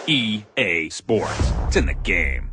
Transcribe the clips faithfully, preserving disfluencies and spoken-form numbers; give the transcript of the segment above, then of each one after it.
E A Sports. It's in the game.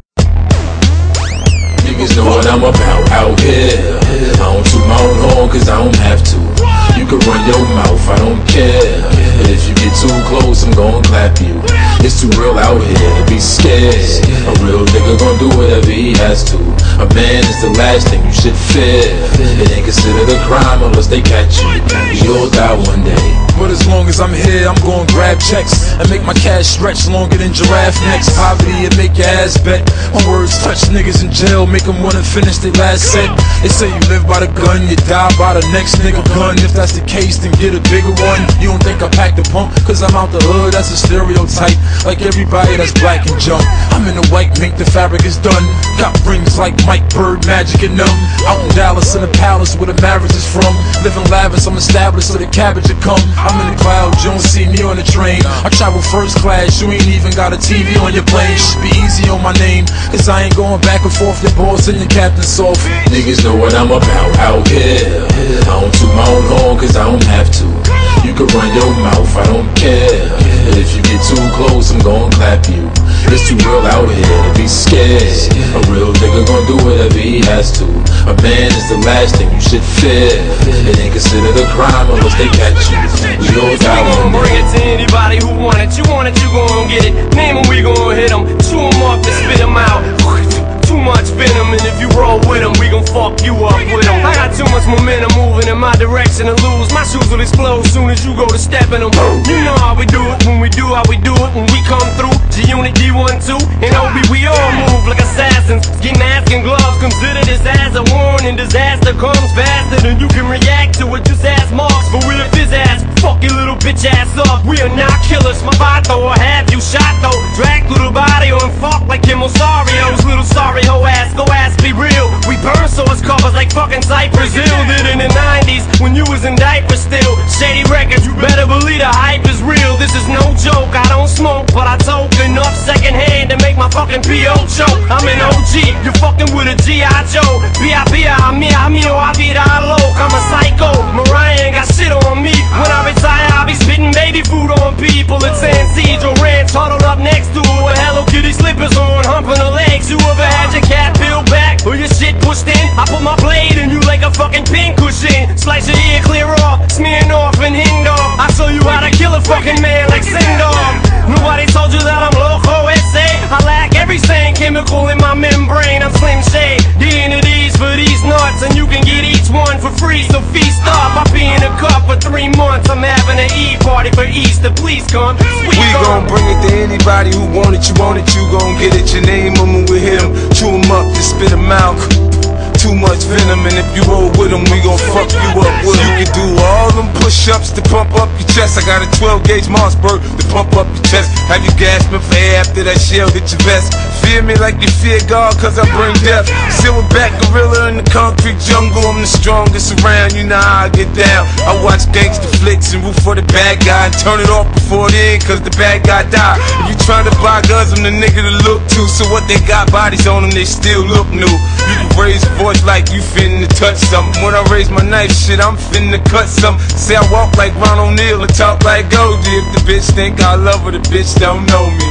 Niggas know what I'm about out here. I don't toot my own horn cause I don't have to. You can run your mouth, I don't care. But if you get too close, I'm gon' clap you. It's too real out here to be scared. A real nigga gon' do whatever he has to. A man is the last thing you should fear. It ain't considered a crime unless they catch you. We all die one day. But as long as I'm here, I'm gon' grab checks and make my cash stretch longer than giraffe necks. Poverty and make your ass bet. My words touch niggas in jail, make them wanna finish their last set. They say you live by the gun, you die by the next nigga gun. If that's the case, then get a bigger one. You don't think I packed a pump, cause I'm out the hood, that's a stereotype. Like everybody that's black and jump. I'm in the white mink, the fabric is done. Got rings like Mike Bird, magic and numb. Out in Dallas in the palace where the marriage is from. Living lavish, I'm established so the cabbage will come. I'm in the clouds, you don't see me on the train. I travel first class, you ain't even got a T V on your plane. Should be easy on my name, cause I ain't going back and forth. Your boss and your captain soft. Niggas know what I'm about out here. I don't toot my own horn cause I don't have to. You can run your mouth, I don't care. But if you get too close, I'm gon' clap you. It's too real out here to be scared. A real nigga gon' do whatever he has to. A man is the last thing you should fear. It ain't considered a crime unless they catch you. We all die one day. Bring it to anybody who want it. You want it, you gon' get it. Name them, we gon' hit them. Chew them up and spit them out. Too much venom, and if you roll with them, we gon' fuck you up with them. I got too much momentum moving in my direction to lose. My shoes will explode soon as you go to step in them. You know how we do it, when we do how we do it, when we come through. G-Unit, D one two, and O B, we all move like assassins. Get masks and gloves, consider this as a warning. Disaster comes faster than you can react to it. Just ask Marks, but we'll his ass. Fuck your little bitch ass up. We are not killers, my vato will have you shot though. Drag through the body and fuck like Kim Osario's little sorry ho ass. Go ass, be real. We burn source covers like fucking Cypress Hill did in the nineties when you was in diapers still. Shady records, you better believe the hype is real. This is no joke. I don't smoke, but I toke enough secondhand to make my fucking P O choke. I'm an O G, you're fucking with a G I Joe. B I B I, me, I me, I be the loc. I'm a psycho. Mariah ain't got shit on me. When I retire, I'll be spitting baby food on people. It's San Cedro Ranch, huddled up next to her with Hello Kitty slippers on, humping her legs. You ever had your cat peeled back or your shit pushed in? I put my blade in you like a fucking pin cushion. Slice your ear clear off, smearing off and hind off. I show you how to kill a fucking man like Sindor. Nobody told you that I'm loco, S A. I lack every sane chemical in my membrane. I'm Slim Shade, D N Ds for these nuts, and you can get each one for free, so feast up. I'll be in a cup for three months. I'm having an E-party for Easter, please come. Sweet we gon' bring it to anybody who want it, you want it, you gon' get it. Your name them and we hit them, chew them up, just spit them out. Too much venom, and if you roll with them, we gon' fuck you up with them. You can do all them push-ups to pump up your chest. I got a twelve gauge Mossberg to pump up your chest. Have you gasping for air after that shell hit your vest. Fear me like you fear God, cause I bring death. Silverback gorilla in the concrete jungle. I'm the strongest around, you know how I get down. I watch gangster flicks and root for the bad guy and turn it off before the end, cause the bad guy died. If you tryna buy guns, I'm the nigga to look to. So what they got bodies on them, they still look new. You can raise your voice like you finna touch something. When I raise my knife, shit, I'm finna cut something. Say I walk like Ron O'Neal and talk like Goldie. If the bitch think I love her, the bitch don't know me.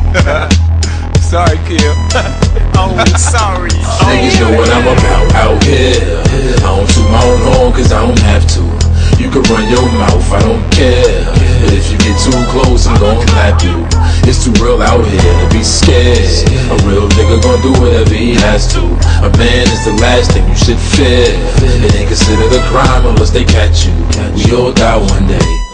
Sorry, Kim. Oh, sorry. Niggas know what I'm about out here. I don't toot my own horn cause I don't have to. You can run your mouth, I don't care. But if you get too close, I'm gon' clap you. It's too real out here to be scared. A real nigga gon' do whatever he has to. A man is the last thing you should fear. It ain't considered a crime unless they catch you. We all die one day.